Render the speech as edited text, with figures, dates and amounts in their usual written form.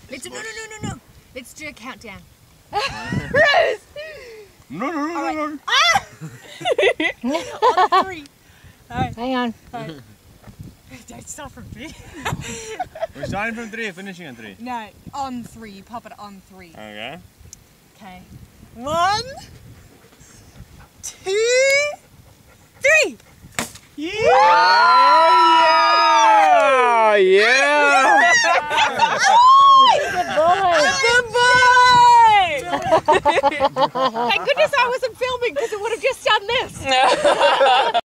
Let's no. Let's do a countdown. Rose! No. Ah! On 3. Alright. Hang on. Don't start from 3. We're starting from 3, finishing on 3. No, on 3. You pop it on 3. Okay. Okay. 1, 2, 3. Yeah! Yeah! Good boy! Thank goodness I wasn't filming because it would have just done this.